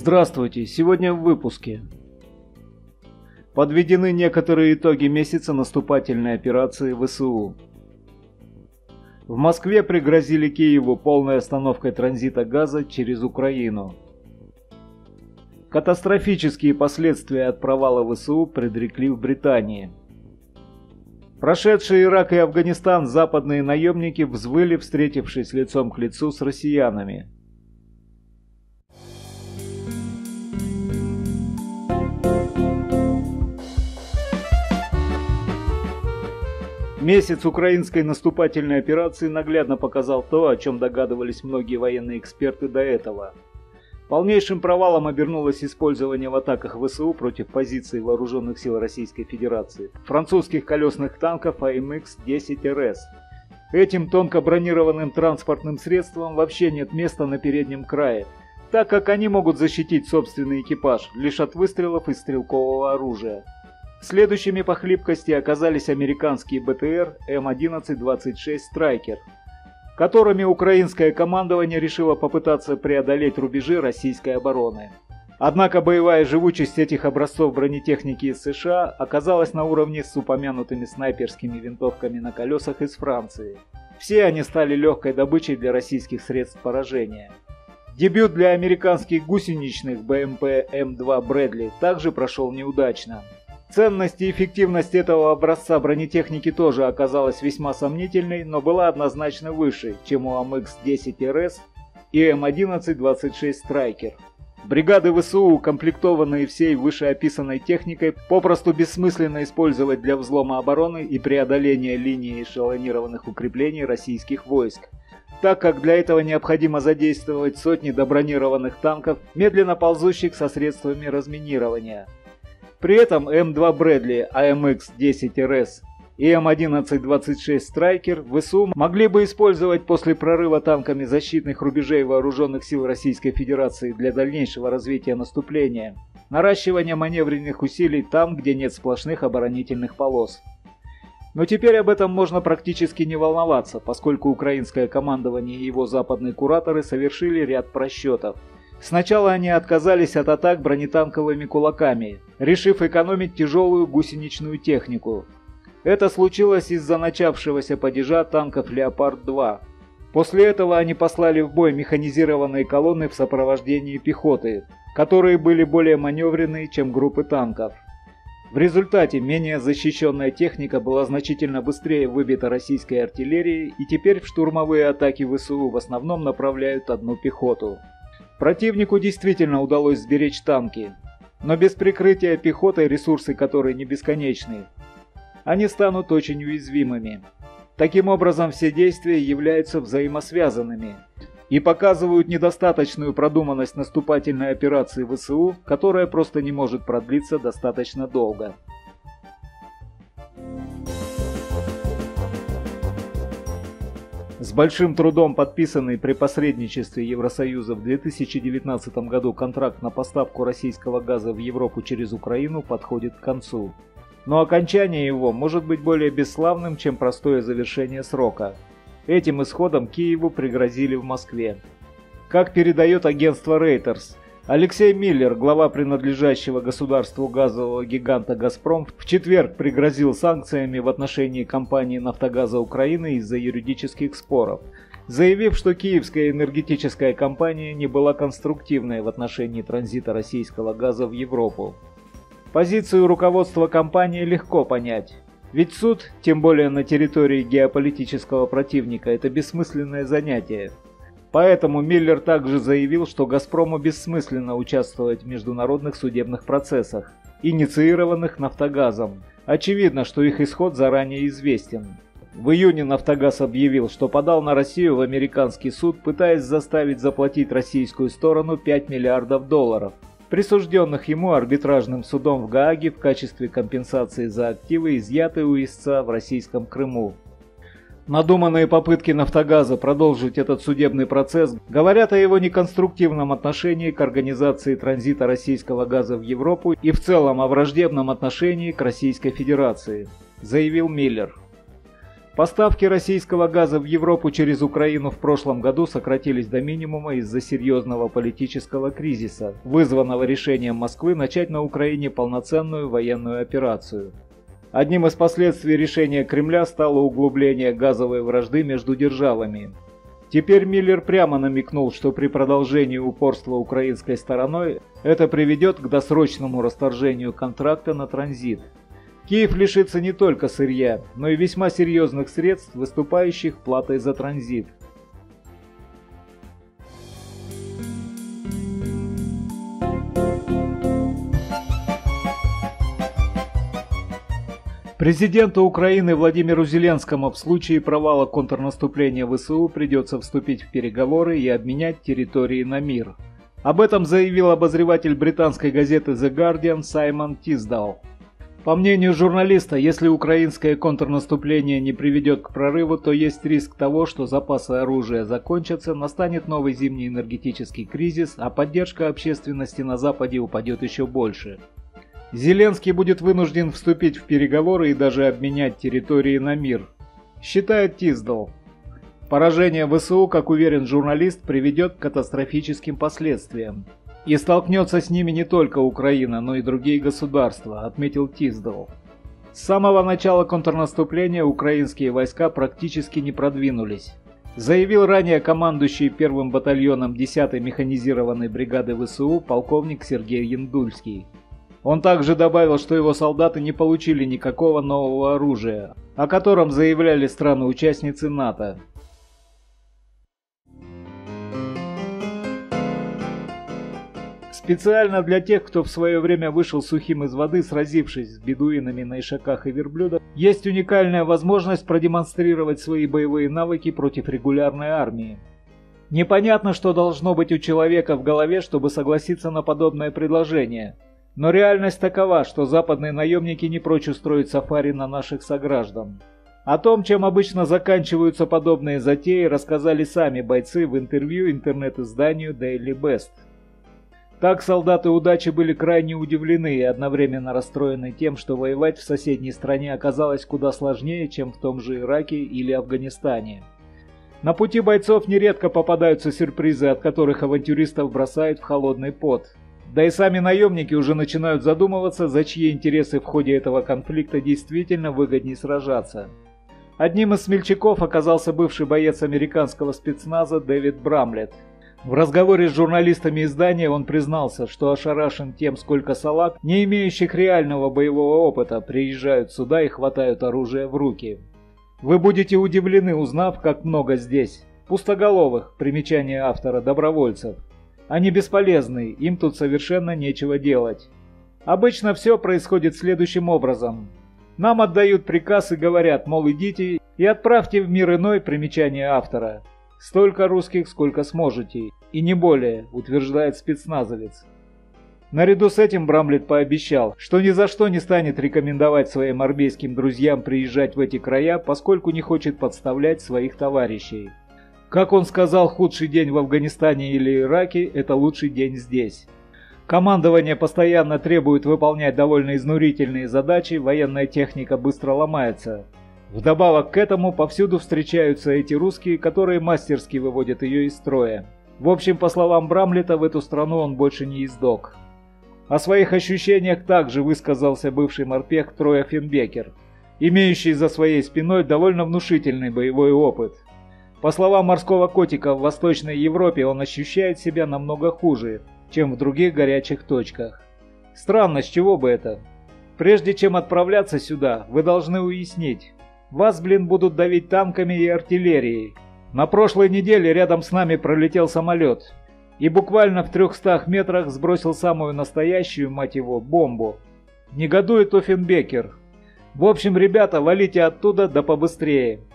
Здравствуйте! Сегодня в выпуске. Подведены некоторые итоги месяца наступательной операции ВСУ. В Москве пригрозили Киеву полной остановкой транзита газа через Украину. Катастрофические последствия от провала ВСУ предрекли в Британии. Прошедшие Ирак и Афганистан западные наемники взвыли, встретившись лицом к лицу с россиянами. Месяц украинской наступательной операции наглядно показал то, о чем догадывались многие военные эксперты до этого. Полнейшим провалом обернулось использование в атаках ВСУ против позиций вооруженных сил Российской Федерации французских колесных танков АМХ-10 РС. Этим тонко бронированным транспортным средствам вообще нет места на переднем крае, так как они могут защитить собственный экипаж лишь от выстрелов из стрелкового оружия. Следующими по хлипкости оказались американские БТР М11-26 «Страйкер», которыми украинское командование решило попытаться преодолеть рубежи российской обороны. Однако боевая живучесть этих образцов бронетехники из США оказалась на уровне с упомянутыми снайперскими винтовками на колесах из Франции. Все они стали легкой добычей для российских средств поражения. Дебют для американских гусеничных БМП М2 «Брэдли» также прошел неудачно. Ценность и эффективность этого образца бронетехники тоже оказалась весьма сомнительной, но была однозначно выше, чем у АМХ-10 РС и М11-26 «Страйкер». Бригады ВСУ, укомплектованные всей вышеописанной техникой, попросту бессмысленно использовать для взлома обороны и преодоления линии эшелонированных укреплений российских войск, так как для этого необходимо задействовать сотни добронированных танков, медленно ползущих со средствами разминирования. При этом М2 «Брэдли», АМХ-10 РС и М11-26 «Страйкер» ВСУ могли бы использовать после прорыва танками защитных рубежей вооруженных сил Российской Федерации для дальнейшего развития наступления, наращивания маневренных усилий там, где нет сплошных оборонительных полос. Но теперь об этом можно практически не волноваться, поскольку украинское командование и его западные кураторы совершили ряд просчетов. Сначала они отказались от атак бронетанковыми кулаками, решив экономить тяжелую гусеничную технику. Это случилось из-за начавшегося падежа танков «Леопард-2». После этого они послали в бой механизированные колонны в сопровождении пехоты, которые были более маневренные, чем группы танков. В результате менее защищенная техника была значительно быстрее выбита российской артиллерией, и теперь в штурмовые атаки ВСУ в основном направляют одну пехоту. Противнику действительно удалось сберечь танки, но без прикрытия пехотой, ресурсы которой не бесконечны, они станут очень уязвимыми. Таким образом, все действия являются взаимосвязанными и показывают недостаточную продуманность наступательной операции ВСУ, которая просто не может продлиться достаточно долго. С большим трудом подписанный при посредничестве Евросоюза в 2019 году контракт на поставку российского газа в Европу через Украину подходит к концу. Но окончание его может быть более бесславным, чем простое завершение срока. Этим исходом Киеву пригрозили в Москве. Как передает агентство Reuters, Алексей Миллер, глава принадлежащего государству газового гиганта «Газпром», в четверг пригрозил санкциями в отношении компании «Нафтогаза Украины» из-за юридических споров, заявив, что киевская энергетическая компания не была конструктивной в отношении транзита российского газа в Европу. Позицию руководства компании легко понять, ведь суд, тем более на территории геополитического противника, это бессмысленное занятие. Поэтому Миллер также заявил, что «Газпрому» бессмысленно участвовать в международных судебных процессах, инициированных «Нафтогазом». Очевидно, что их исход заранее известен. В июне «Нафтогаз» объявил, что подал на Россию в американский суд, пытаясь заставить заплатить российскую сторону $5 миллиардов, присужденных ему арбитражным судом в Гааге в качестве компенсации за активы, изъятые у истца в российском Крыму. Надуманные попытки «Нафтогаза» продолжить этот судебный процесс говорят о его неконструктивном отношении к организации транзита российского газа в Европу и в целом о враждебном отношении к Российской Федерации, заявил Миллер. Поставки российского газа в Европу через Украину в прошлом году сократились до минимума из-за серьезного политического кризиса, вызванного решением Москвы начать на Украине полноценную военную операцию. Одним из последствий решения Кремля стало углубление газовой вражды между державами. Теперь Миллер прямо намекнул, что при продолжении упорства украинской стороной это приведет к досрочному расторжению контракта на транзит. Киев лишится не только сырья, но и весьма серьезных средств, выступающих платой за транзит. Президенту Украины Владимиру Зеленскому в случае провала контрнаступления ВСУ придется вступить в переговоры и обменять территории на мир. Об этом заявил обозреватель британской газеты The Guardian Саймон Тисдал. По мнению журналиста, если украинское контрнаступление не приведет к прорыву, то есть риск того, что запасы оружия закончатся, настанет новый зимний энергетический кризис, а поддержка общественности на Западе упадет еще больше. Зеленский будет вынужден вступить в переговоры и даже обменять территории на мир, считает Тисдал. Поражение ВСУ, как уверен журналист, приведет к катастрофическим последствиям. И столкнется с ними не только Украина, но и другие государства, отметил Тисдал. С самого начала контрнаступления украинские войска практически не продвинулись, заявил ранее командующий первым батальоном 10-й механизированной бригады ВСУ полковник Сергей Яндульский. Он также добавил, что его солдаты не получили никакого нового оружия, о котором заявляли страны-участницы НАТО. Специально для тех, кто в свое время вышел сухим из воды, сразившись с бедуинами на ишаках и верблюдах, есть уникальная возможность продемонстрировать свои боевые навыки против регулярной армии. Непонятно, что должно быть у человека в голове, чтобы согласиться на подобное предложение. Но реальность такова, что западные наемники не прочь устроить сафари на наших сограждан. О том, чем обычно заканчиваются подобные затеи, рассказали сами бойцы в интервью интернет-изданию Daily Best. Так солдаты удачи были крайне удивлены и одновременно расстроены тем, что воевать в соседней стране оказалось куда сложнее, чем в том же Ираке или Афганистане. На пути бойцов нередко попадаются сюрпризы, от которых авантюристов бросают в холодный пот. Да и сами наемники уже начинают задумываться, за чьи интересы в ходе этого конфликта действительно выгоднее сражаться. Одним из смельчаков оказался бывший боец американского спецназа Дэвид Брамлетт. В разговоре с журналистами издания он признался, что ошарашен тем, сколько салаг, не имеющих реального боевого опыта, приезжают сюда и хватают оружие в руки. Вы будете удивлены, узнав, как много здесь пустоголовых, примечание автора, добровольцев. Они бесполезны, им тут совершенно нечего делать. Обычно все происходит следующим образом. Нам отдают приказ и говорят, мол, идите и отправьте в мир иной, примечание автора. Столько русских, сколько сможете, и не более, утверждает спецназовец. Наряду с этим Брамлетт пообещал, что ни за что не станет рекомендовать своим армейским друзьям приезжать в эти края, поскольку не хочет подставлять своих товарищей. Как он сказал, худший день в Афганистане или Ираке – это лучший день здесь. Командование постоянно требует выполнять довольно изнурительные задачи, военная техника быстро ломается. Вдобавок к этому повсюду встречаются эти русские, которые мастерски выводят ее из строя. В общем, по словам Брамлетта, в эту страну он больше не издок. О своих ощущениях также высказался бывший морпех Трой Оффенбекер, имеющий за своей спиной довольно внушительный боевой опыт. По словам морского котика, в Восточной Европе он ощущает себя намного хуже, чем в других горячих точках. Странно, с чего бы это? Прежде чем отправляться сюда, вы должны уяснить. Вас, будут давить танками и артиллерией. На прошлой неделе рядом с нами пролетел самолет. И буквально в 300 метрах сбросил самую настоящую, мать его, бомбу. Негодует Оффенбекер. В общем, ребята, валите оттуда да побыстрее.